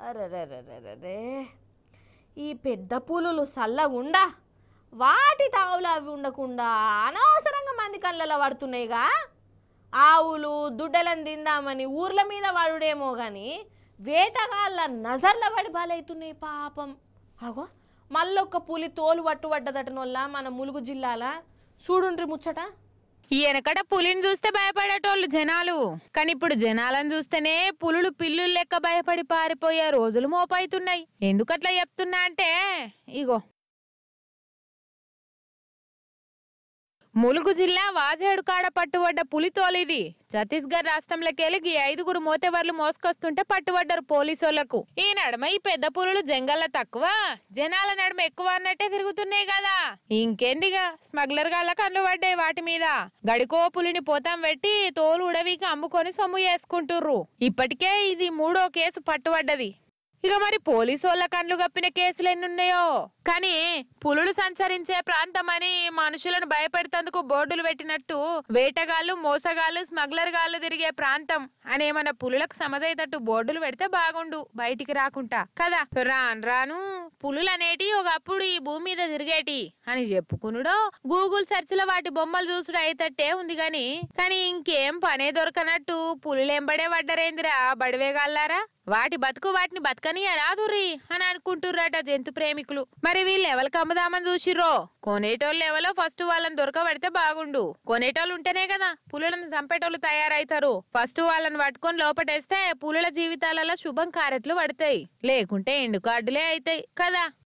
అరెరెరెరెరే! ఈ పెద్ద పులులు సల్లగుండా వాటి తావులు అవి ఉండకుండా అనవసరంగా మంది కళ్ళలో పడుతున్నాయిగా. ఆవులు దుడ్డలను తిందామని ఊర్ల మీద వాడుడేమో కానీ వేటగాళ్ళ నజర్ల పడి బలైతున్నాయి పాపం. అగో మళ్ళొక్క పులి తోలు పట్టుబడ్డదటనొల్ల మన ములుగు జిల్లాల. చూడుండ్రి ముచ్చట. వెనకట పులిని చూస్తే భయపడేటోళ్ళు జనాలు, కానీ ఇప్పుడు జనాలను చూస్తేనే పులులు పిల్లులు లెక్క భయపడి పారిపోయే రోజులు మోపైతున్నాయి. ఎందుకట్లా చెప్తున్నా అంటే ఇగో ములుగు జిల్లా వాజేడు కాడ పట్టుబడ్డ పులితోలిది. ఛత్తీస్గఢ్ రాష్ట్రంలోకెళ్ళి 5గురు మోతెవర్లు మోసుకొస్తుంటే పట్టుబడ్డారు పోలీసోళ్లకు. ఈ నడుమ ఈ పెద్ద పులులు జంగల్ల తక్కువ, జనాల నడుమ ఎక్కువ అన్నట్టే తిరుగుతున్నాయి కదా. ఇంకేందిగా స్మగ్లర్ గాళ్ళ కళ్ళు పడ్డాయి వాటి మీద. గడికో పులిని పోతాం పెట్టి తోలు ఉడవికి అమ్ముకొని సొమ్ము చేసుకుంటుర్రు. ఇప్పటికే ఇది 3వ కేసు పట్టుబడ్డది. ఇక మరి పోలీసోళ్ళ కళ్ళు గప్పిన కేసులు ఎన్నున్నాయో. కానీ పులులు సంచరించే ప్రాంతం అని మనుషులను భయపెడతందుకు బోర్డులు పెట్టినట్టు వేటగాళ్ళు మోసగాళ్ళు స్మగ్లర్ గాళ్ళు తిరిగే ప్రాంతం అని ఏమన్నా పులులకు సమజైతట్టు బోర్డులు పెడితే బాగుండు, బయటికి రాకుండా కదా. రాను రాను పులులు అనేటి ఒకప్పుడు ఈ భూమి మీద తిరిగేటి అని చెప్పుకునుడో గూగుల్ సెర్చ్ లో వాటి బొమ్మలు చూసుడు అయ్యేటట్టే ఉంది గాని కానీ ఇంకేం పనే దొరకనట్టు పులులేంబడే పడ్డరేందిరా బడివేగాళ్ళారా. వాటి బతుకు వాటిని బతకని రాదుర్రి అని అనుకుంటుర్రట జంతు ప్రేమికులు. మరి వీళ్ళు ఎవరికి అమ్ముదామని చూసిర్రో. కొనేటోళ్ళు ఎవరో ఫస్ట్ వాళ్ళని దొరకబడితే బాగుండు. కొనేటోళ్ళు ఉంటేనే కదా పులులను చంపేటోళ్ళు తయారైతారు. ఫస్ట్ వాళ్ళని పట్టుకొని లోపటేస్తే పులుల జీవితాలలో శుభం కారెట్లు పడతాయి, లేకుంటే ఎండు కార్డులే అవుతాయి కదా.